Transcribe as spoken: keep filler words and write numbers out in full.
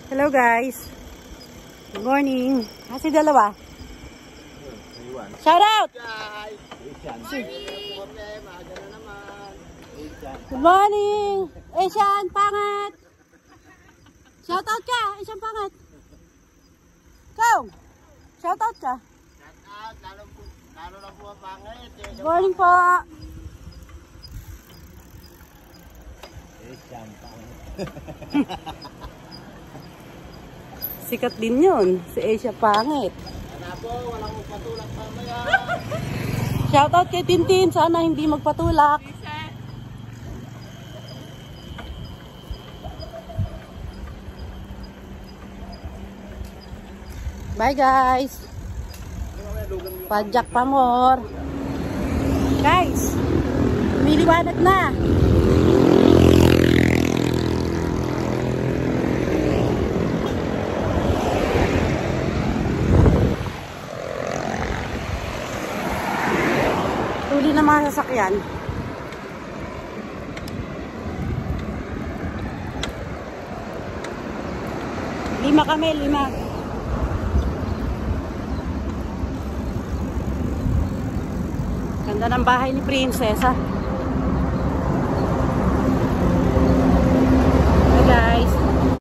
Hello guys. Good morning. Kasi dalawa. Shout out! Good morning! Asian, pangat! Shout out ka! Asian, pangat! Ikaw! Shout out ka! Shout out! Lalo, lalo na po ang pangit. Good morning po! Asian, pangat. Sikat din yun. Si Asia pangit. Ano po? Walang magpatulak mamaya. Shout out kay Tintin. Sana hindi magpatulak. Bye guys. Pajak pa more. Guys, lumiliwanag na. Huli na mga sasakyan. Lima kami, lima. Ganda ng bahay ni Prinsesa.